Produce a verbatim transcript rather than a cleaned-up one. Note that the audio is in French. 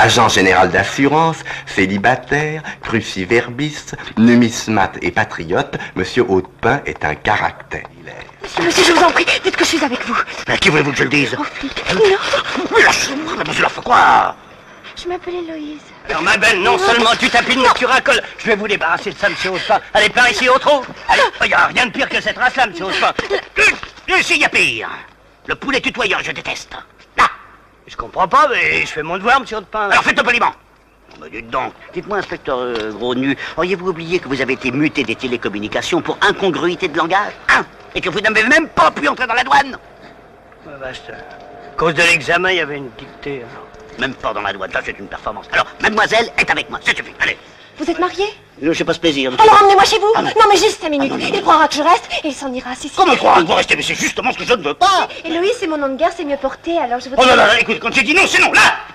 agent général d'assurance, célibataire, cruciverbiste, numismate et patriote, Monsieur Hautepin est un caractère. Monsieur, monsieur, je vous en prie, dites que je suis avec vous. Mais à qui voulez-vous que je le dise? Au flic. Non. Mais lâchez-moi, mademoiselle, faut quoi? Je m'appelle Héloïse. Alors ma belle, non seulement tu tapines, mais tu racoles. Je vais vous débarrasser de ça, monsieur Hautepin. Allez, par ici, au trou. Allez, il n'y a rien de pire que cette race-là, monsieur Hautepin. Ici, il y a pire. Le poulet tutoyant, je déteste. Là. Je comprends pas, mais je fais mon devoir, monsieur Hautepin. Alors faites-le poliment. Mais dites donc. Dites-moi, inspecteur euh, Gros Nu, auriez-vous oublié que vous avez été muté des télécommunications pour incongruité de langage, hein? Et que vous n'avez même pas pu entrer dans la douane? Ouais, basta. À cause de l'examen, il y avait une dictée. Alors. Même pas dans la douane, ça c'est une performance. Alors, mademoiselle est avec moi, ça suffit, allez. Vous êtes marié? Je sais pas ce plaisir. Alors emmenez-moi chez vous. Ah, non. non mais juste cinq minutes. Ah, non, non, il non. croira que je reste et il s'en ira. Si, si. Comment croire que vous restez? Mais c'est justement ce que je ne veux pas. Héloïse, c'est mon nom de guerre, c'est mieux porté, alors je voudrais... Oh là là, écoute, quand j'ai dit non, c'est non, là.